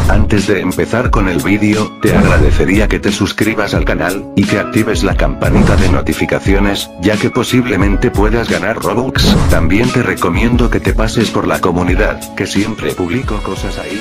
Antes de empezar con el vídeo, te agradecería que te suscribas al canal, y que actives la campanita de notificaciones, ya que posiblemente puedas ganar Robux. También te recomiendo que te pases por la comunidad, que siempre publico cosas ahí.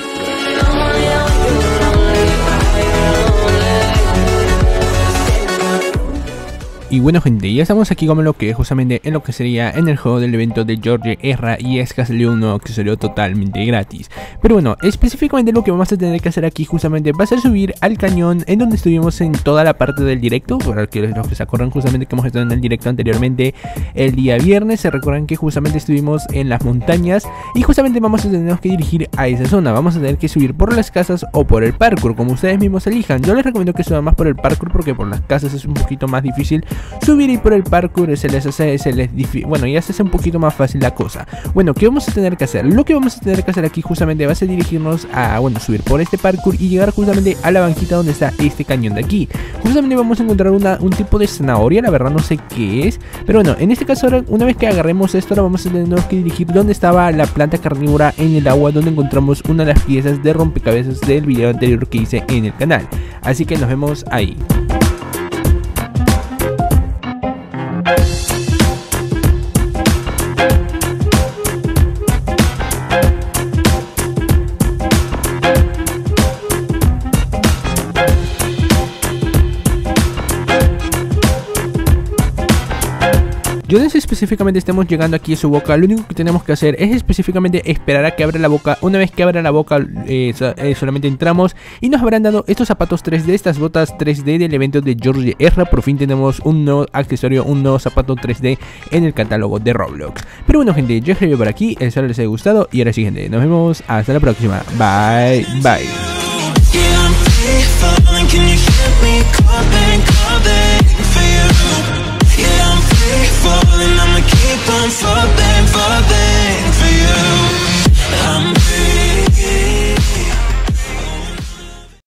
Y bueno gente, ya estamos aquí como lo que es justamente en lo que sería en el juego del evento de George R. Y es que salió un nuevo accesorio totalmente gratis. Pero bueno, específicamente lo que vamos a tener que hacer aquí justamente va a ser subir al cañón en donde estuvimos en toda la parte del directo. Por los que se acuerdan justamente que hemos estado en el directo anteriormente el día viernes, se recuerdan que justamente estuvimos en las montañas. Y justamente vamos a tener que dirigir a esa zona, vamos a tener que subir por las casas o por el parkour, como ustedes mismos elijan. Yo les recomiendo que suban más por el parkour porque por las casas es un poquito más difícil subir, y por el parkour bueno, ya se hace un poquito más fácil la cosa. Bueno, ¿qué vamos a tener que hacer? Lo que vamos a tener que hacer aquí justamente va a ser dirigirnos a, bueno, subir por este parkour y llegar justamente a la banquita donde está este cañón de aquí. Justamente vamos a encontrar un tipo de zanahoria, la verdad no sé qué es, pero bueno, en este caso ahora, una vez que agarremos esto, ahora vamos a tener que dirigir donde estaba la planta carnívora en el agua, donde encontramos una de las piezas de rompecabezas del video anterior que hice en el canal. Así que nos vemos ahí. Yo no sé específicamente estemos llegando aquí a su boca, lo único que tenemos que hacer es específicamente esperar a que abra la boca. Una vez que abra la boca solamente entramos y nos habrán dado estos zapatos 3D, estas botas 3D del evento de George R. Por fin tenemos un nuevo accesorio, un nuevo zapato 3D en el catálogo de Roblox. Pero bueno gente, yo escribí por aquí, espero les haya gustado y ahora sí gente, nos vemos hasta la próxima. Bye, bye.